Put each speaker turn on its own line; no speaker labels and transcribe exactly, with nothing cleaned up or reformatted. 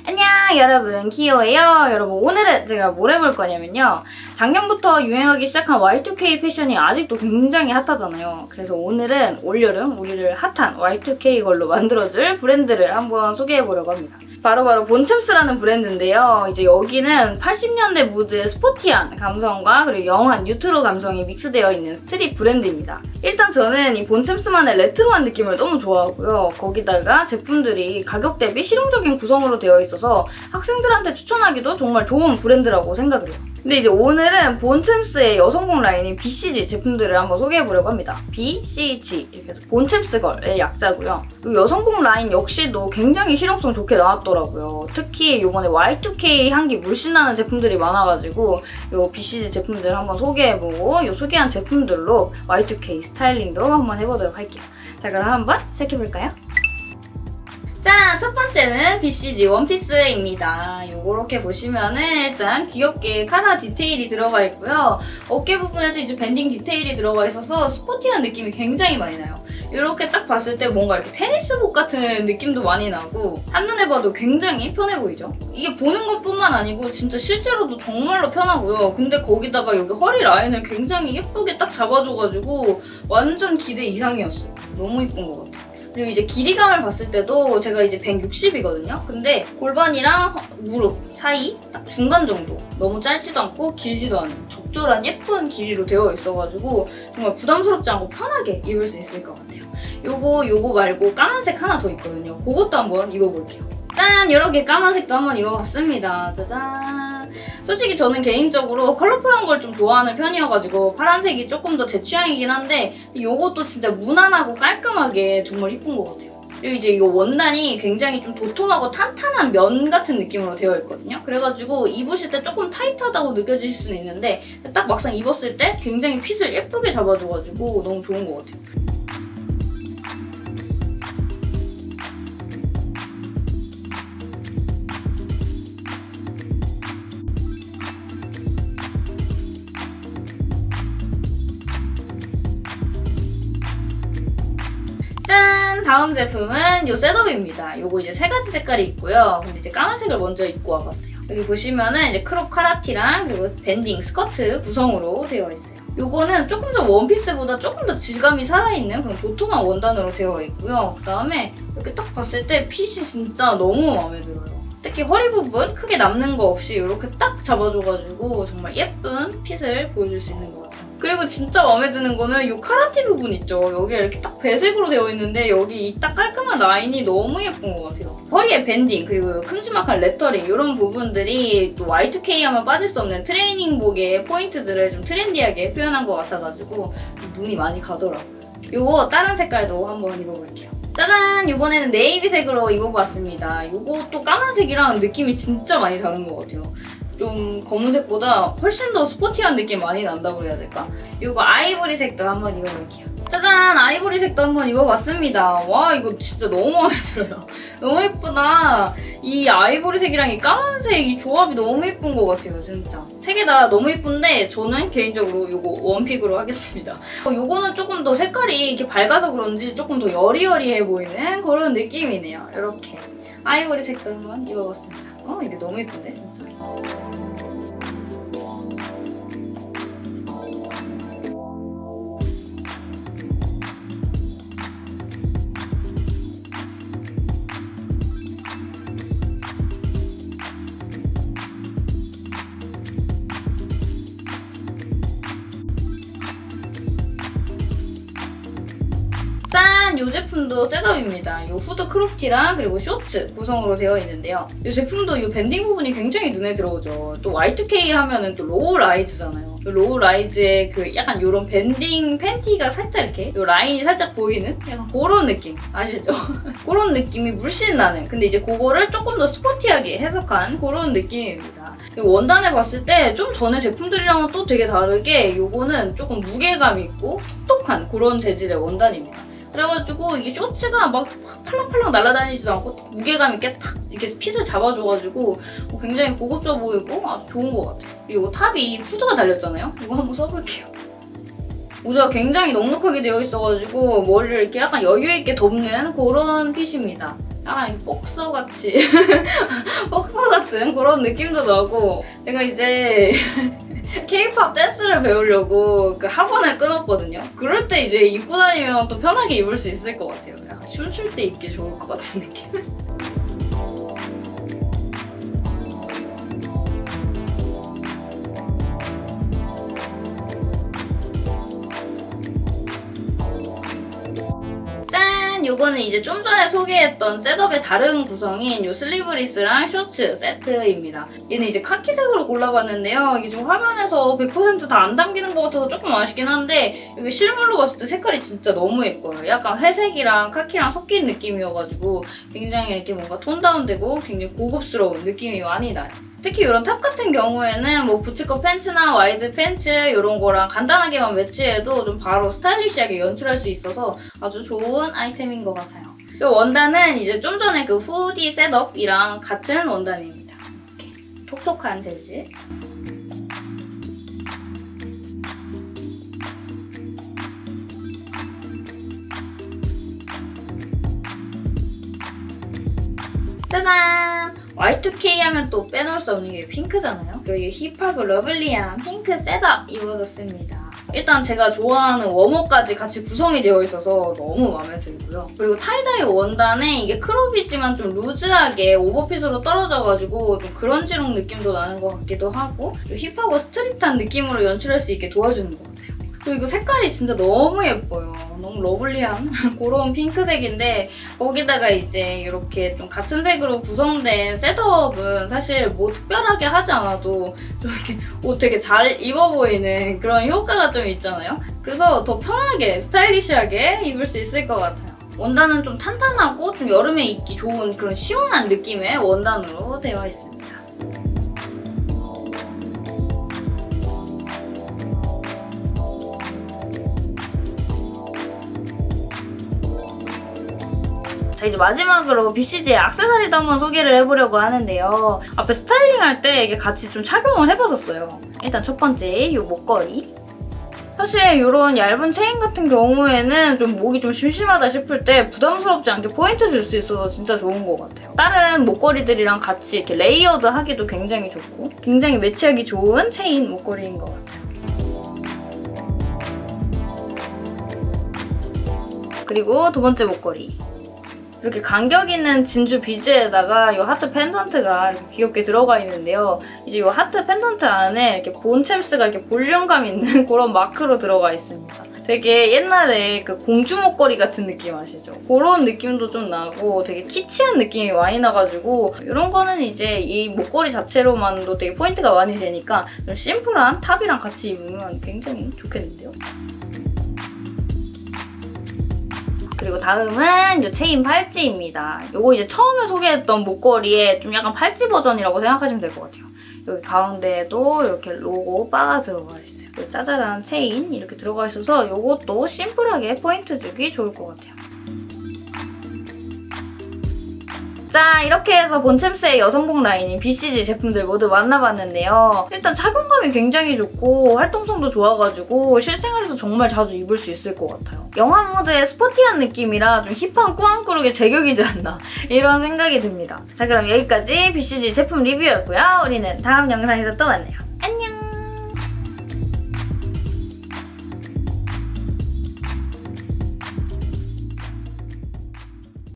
안녕 여러분, 키오예요. 여러분, 오늘은 제가 뭘 해볼 거냐면요, 작년부터 유행하기 시작한 와이 투 케이 패션이 아직도 굉장히 핫하잖아요. 그래서 오늘은 올여름 우리를 핫한 와이 투 케이 걸로 만들어줄 브랜드를 한번 소개해보려고 합니다. 바로바로 본챔스라는 브랜드인데요. 이제 여기는 팔십 년대 무드의 스포티한 감성과 그리고 영한 뉴트로 감성이 믹스되어 있는 스트릿 브랜드입니다. 일단 저는 이 본챔스만의 레트로한 느낌을 너무 좋아하고요. 거기다가 제품들이 가격 대비 실용적인 구성으로 되어 있어서 학생들한테 추천하기도 정말 좋은 브랜드라고 생각을 해요. 근데 이제 오늘은 본챔스의 여성복 라인인 비 씨 지 제품들을 한번 소개해보려고 합니다. 비 씨 지 이렇게 해서 본챔스걸의 약자고요. 이 여성복 라인 역시도 굉장히 실용성 좋게 나왔더라고요. 특히 이번에 와이 투 케이 향기 물씬 나는 제품들이 많아가지고 이 비 씨 지 제품들 한번 소개해보고 이 소개한 제품들로 와이 투 케이 스타일링도 한번 해보도록 할게요. 자, 그럼 한번 시작해볼까요? 자, 첫 번째는 비 씨 지 원피스입니다. 요렇게 보시면은 일단 귀엽게 카라 디테일이 들어가 있고요. 어깨 부분에도 이제 밴딩 디테일이 들어가 있어서 스포티한 느낌이 굉장히 많이 나요. 이렇게 딱 봤을 때 뭔가 이렇게 테니스복 같은 느낌도 많이 나고 한눈에 봐도 굉장히 편해 보이죠? 이게 보는 것뿐만 아니고 진짜 실제로도 정말로 편하고요. 근데 거기다가 여기 허리 라인을 굉장히 예쁘게 딱 잡아줘가지고 완전 기대 이상이었어요. 너무 예쁜 것 같아요. 그리고 이제 길이감을 봤을 때도 제가 이제 백육십이거든요. 근데 골반이랑 무릎 사이 딱 중간 정도, 너무 짧지도 않고 길지도 않은 적절한 예쁜 길이로 되어 있어가지고 정말 부담스럽지 않고 편하게 입을 수 있을 것 같아요. 요거 요거 말고 까만색 하나 더 있거든요. 그것도 한번 입어볼게요. 짠! 이렇게 까만색도 한번 입어봤습니다. 짜잔! 솔직히 저는 개인적으로 컬러풀한 걸 좀 좋아하는 편이어가지고 파란색이 조금 더 제 취향이긴 한데 요것도 진짜 무난하고 깔끔하게 정말 이쁜 것 같아요. 그리고 이제 이거 원단이 굉장히 좀 도톰하고 탄탄한 면 같은 느낌으로 되어 있거든요. 그래가지고 입으실 때 조금 타이트하다고 느껴지실 수는 있는데 딱 막상 입었을 때 굉장히 핏을 예쁘게 잡아줘가지고 너무 좋은 것 같아요. 짠! 다음 제품은 이 셋업입니다. 요거 이제 세 가지 색깔이 있고요. 근데 이제 까만색을 먼저 입고 와봤어요. 여기 보시면은 이제 크롭 카라티랑 그리고 밴딩 스커트 구성으로 되어 있어요. 요거는 조금 더 원피스보다 조금 더 질감이 살아있는 그런 도톰한 원단으로 되어 있고요. 그 다음에 이렇게 딱 봤을 때 핏이 진짜 너무 마음에 들어요. 특히 허리 부분 크게 남는 거 없이 이렇게 딱 잡아줘가지고 정말 예쁜 핏을 보여줄 수 있는 것 같아요. 그리고 진짜 마음에 드는 거는 이 카라티 부분 있죠? 여기 이렇게 딱 배색으로 되어 있는데 여기 이 딱 깔끔한 라인이 너무 예쁜 것 같아요. 허리에 밴딩, 그리고 큼지막한 레터링 이런 부분들이 또 와이 투 케이 하면 빠질 수 없는 트레이닝복의 포인트들을 좀 트렌디하게 표현한 것 같아가지고 눈이 많이 가더라고요. 이거 다른 색깔도 한번 입어볼게요. 짜잔! 이번에는 네이비색으로 입어봤습니다. 이것도 까만색이랑 느낌이 진짜 많이 다른 것 같아요. 좀 검은색보다 훨씬 더 스포티한 느낌 많이 난다고 해야 될까? 이거 아이보리색도 한번 입어볼게요. 짜잔! 아이보리색도 한번 입어봤습니다. 와, 이거 진짜 너무 마음에 들어요. 너무 예쁘다. 이 아이보리색이랑 이 까만색 이 조합이 너무 예쁜 것 같아요, 진짜. 세 개 다 너무 예쁜데 저는 개인적으로 이거 원픽으로 하겠습니다. 이거는 조금 더 색깔이 이렇게 밝아서 그런지 조금 더 여리여리해 보이는 그런 느낌이네요. 이렇게 아이보리색도 한번 입어봤습니다. 어, 이게 너무 예쁜데, 진짜. 짠! 이 제품도 셋업입니다. 이 후드 크롭티랑 그리고 쇼츠 구성으로 되어 있는데요. 이 제품도 이 밴딩 부분이 굉장히 눈에 들어오죠. 또 와이 투 케이 하면은 또 로우 라이즈잖아요. 로우 라이즈의 그 약간 이런 밴딩 팬티가 살짝 이렇게 이 라인이 살짝 보이는 약간 그런 느낌 아시죠? 그런 느낌이 물씬 나는, 근데 이제 그거를 조금 더 스포티하게 해석한 그런 느낌입니다. 원단을 봤을 때 좀 전에 제품들이랑은 또 되게 다르게 이거는 조금 무게감 있고 톡톡한 그런 재질의 원단입니다. 그래가지고 이게 쇼츠가 막 팔랑팔랑 날아다니지도 않고 무게감 있게 탁 이렇게 핏을 잡아줘가지고 굉장히 고급져 보이고 아주 좋은 것 같아요. 그리고 탑이 후드가 달렸잖아요. 이거 한번 써볼게요. 모자가 굉장히 넉넉하게 되어 있어가지고 머리를 이렇게 약간 여유있게 덮는 그런 핏입니다. 약간 복서같이 복서 같은 그런 느낌도 나고 제가 이제 케이팝 댄스를 배우려고 그 학원을 끊었거든요. 그럴 때 이제 입고 다니면 또 편하게 입을 수 있을 것 같아요. 약간 춤출 때 입기 좋을 것 같은 느낌? 요거는 이제 좀 전에 소개했던 셋업의 다른 구성인 요 슬리브리스랑 쇼츠 세트입니다. 얘는 이제 카키색으로 골라봤는데요. 이게 좀 화면에서 백 퍼센트 다 안 담기는 것 같아서 조금 아쉽긴 한데 이게 실물로 봤을 때 색깔이 진짜 너무 예뻐요. 약간 회색이랑 카키랑 섞인 느낌이어가지고 굉장히 이렇게 뭔가 톤 다운되고 굉장히 고급스러운 느낌이 많이 나요. 특히 이런 탑 같은 경우에는 뭐 부츠컷 팬츠나 와이드 팬츠 이런 거랑 간단하게만 매치해도 좀 바로 스타일리시하게 연출할 수 있어서 아주 좋은 아이템인 것 같아요. 이 원단은 이제 좀 전에 그 후디 셋업이랑 같은 원단입니다. 이렇게 톡톡한 재질. 짜잔! 와이 투 케이 하면 또 빼놓을 수 없는 게 핑크잖아요. 여기 힙하고 러블리한 핑크 셋업 입어줬습니다. 일단 제가 좋아하는 워머까지 같이 구성이 되어 있어서 너무 마음에 들고요. 그리고 타이다이 원단에 이게 크롭이지만 좀 루즈하게 오버핏으로 떨어져가지고 좀 그런지룩 느낌도 나는 것 같기도 하고 좀 힙하고 스트릿한 느낌으로 연출할 수 있게 도와주는 것 같아요. 그리고 이거 색깔이 진짜 너무 예뻐요. 너무 러블리한 그런 핑크색인데 거기다가 이제 이렇게 좀 같은 색으로 구성된 셋업은 사실 뭐 특별하게 하지 않아도 좀 이렇게 옷 되게 잘 입어 보이는 그런 효과가 좀 있잖아요. 그래서 더 편하게 스타일리시하게 입을 수 있을 것 같아요. 원단은 좀 탄탄하고 좀 여름에 입기 좋은 그런 시원한 느낌의 원단으로 되어 있습니다. 자, 이제 마지막으로 비씨지의 액세서리도 한번 소개를 해보려고 하는데요. 앞에 스타일링할 때 이게 같이 좀 착용을 해봤었어요. 일단 첫 번째, 이 목걸이. 사실 이런 얇은 체인 같은 경우에는 좀 목이 좀 심심하다 싶을 때 부담스럽지 않게 포인트 줄 수 있어서 진짜 좋은 것 같아요. 다른 목걸이들이랑 같이 이렇게 레이어드 하기도 굉장히 좋고 굉장히 매치하기 좋은 체인 목걸이인 것 같아요. 그리고 두 번째 목걸이. 이렇게 간격 있는 진주 비즈에다가 이 하트 펜던트가 이렇게 귀엽게 들어가 있는데요. 이제 이 하트 펜던트 안에 이렇게 본챔스가 이렇게 볼륨감 있는 그런 마크로 들어가 있습니다. 되게 옛날에 그 공주 목걸이 같은 느낌 아시죠? 그런 느낌도 좀 나고 되게 키치한 느낌이 많이 나가지고 이런 거는 이제 이 목걸이 자체로만도 되게 포인트가 많이 되니까 좀 심플한 탑이랑 같이 입으면 굉장히 좋겠는데요? 그리고 다음은 이 체인 팔찌입니다. 이거 이제 처음에 소개했던 목걸이의 좀 약간 팔찌 버전이라고 생각하시면 될 것 같아요. 여기 가운데에도 이렇게 로고 바가 들어가 있어요. 짜잘한 체인 이렇게 들어가 있어서 이것도 심플하게 포인트 주기 좋을 것 같아요. 자, 이렇게 해서 본챔스의 여성복 라인인 비씨지 제품들 모두 만나봤는데요. 일단 착용감이 굉장히 좋고 활동성도 좋아가지고 실생활에서 정말 자주 입을 수 있을 것 같아요. 영화 모드의 스포티한 느낌이라 좀 힙한 꾸안꾸룩의 제격이지 않나 이런 생각이 듭니다. 자, 그럼 여기까지 비씨지 제품 리뷰였고요. 우리는 다음 영상에서 또 만나요. 안녕!